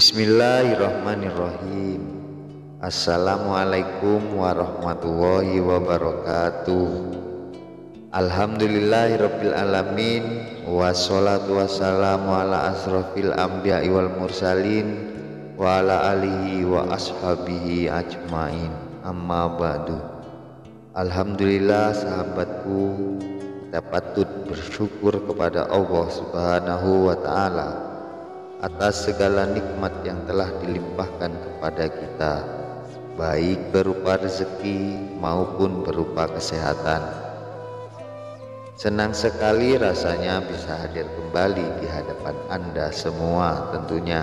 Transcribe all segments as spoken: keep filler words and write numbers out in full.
Bismillahirrahmanirrahim. Assalamualaikum warahmatullahi wabarakatuh. Alhamdulillahirabbil alamin, wassalatu wassalamu ala asrofil anbiya'i wal mursalin wa ala alihi wa ashabihi ajmain. Amma ba'du. Alhamdulillah sahabatku, kita patut bersyukur kepada Allah Subhanahu wa ta'ala atas segala nikmat yang telah dilimpahkan kepada kita, baik berupa rezeki maupun berupa kesehatan. Senang sekali rasanya bisa hadir kembali di hadapan Anda semua tentunya.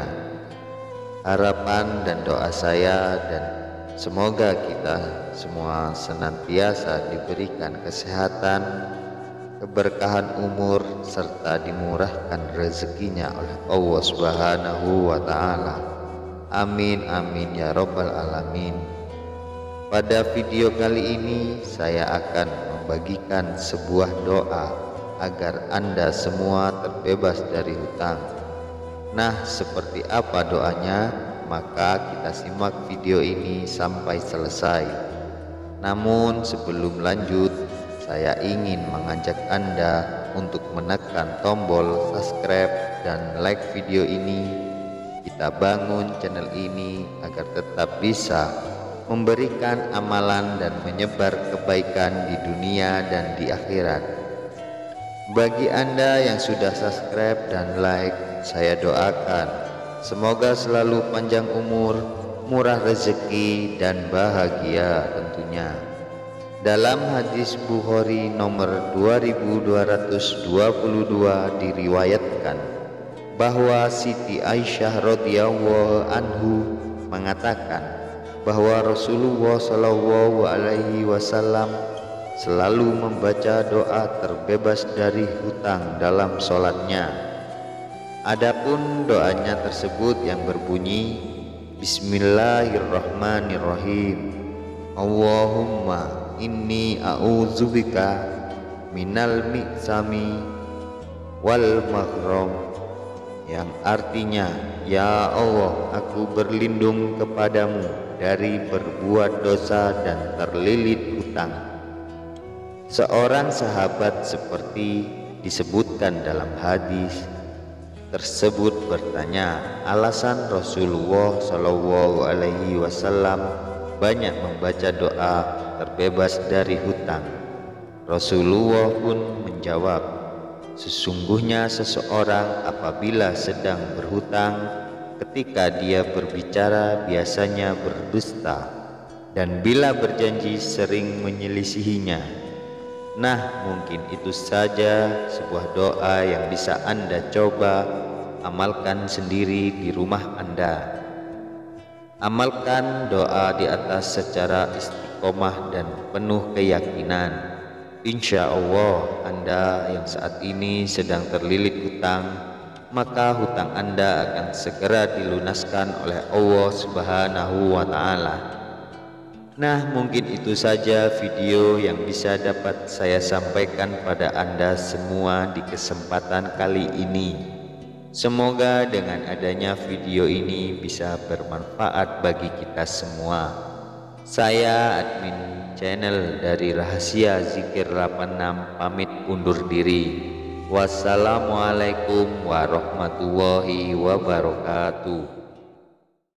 Harapan dan doa saya dan semoga kita semua senantiasa diberikan kesehatan, keberkahan umur, serta dimurahkan rezekinya oleh Allah Subhanahu wa ta'ala. Amin amin ya rabbal alamin. Pada video kali ini saya akan membagikan sebuah doa agar Anda semua terbebas dari hutang. Nah, seperti apa doanya? Maka kita simak video ini sampai selesai. Namun sebelum lanjut, saya ingin mengajak Anda untuk menekan tombol subscribe dan like video ini. Kita bangun channel ini agar tetap bisa memberikan amalan dan menyebar kebaikan di dunia dan di akhirat. Bagi Anda yang sudah subscribe dan like, saya doakan semoga selalu panjang umur, murah rezeki, dan bahagia tentunya. Dalam hadis Bukhari nomor dua ribu dua ratus dua puluh dua diriwayatkan bahwa Siti Aisyah radhiyallahu anhu mengatakan bahwa Rasulullah shallallahu alaihi wasallam selalu membaca doa terbebas dari hutang dalam sholatnya. Adapun doanya tersebut yang berbunyi Bismillahirrahmanirrahim. Allahumma inni a'udzubika minal mi'sami wal maghram, yang artinya, ya Allah, aku berlindung kepadamu dari berbuat dosa dan terlilit hutang. Seorang sahabat seperti disebutkan dalam hadis tersebut bertanya alasan Rasulullah Shallallahu alaihi wasallam banyak membaca doa terbebas dari hutang. Rasulullah pun menjawab, sesungguhnya seseorang apabila sedang berhutang, ketika dia berbicara biasanya berdusta, dan bila berjanji sering menyelisihinya. Nah, mungkin itu saja sebuah doa yang bisa Anda coba amalkan sendiri di rumah Anda. Amalkan doa di atas secara istiqomah dan penuh keyakinan. Insya Allah Anda yang saat ini sedang terlilit hutang, maka hutang Anda akan segera dilunaskan oleh Allah Subhanahu wa ta'ala. Nah, mungkin itu saja video yang bisa dapat saya sampaikan pada Anda semua di kesempatan kali ini. Semoga dengan adanya video ini bisa bermanfaat bagi kita semua. Saya admin channel dari Rahasia Zikir delapan enam pamit undur diri. Wassalamualaikum warahmatullahi wabarakatuh.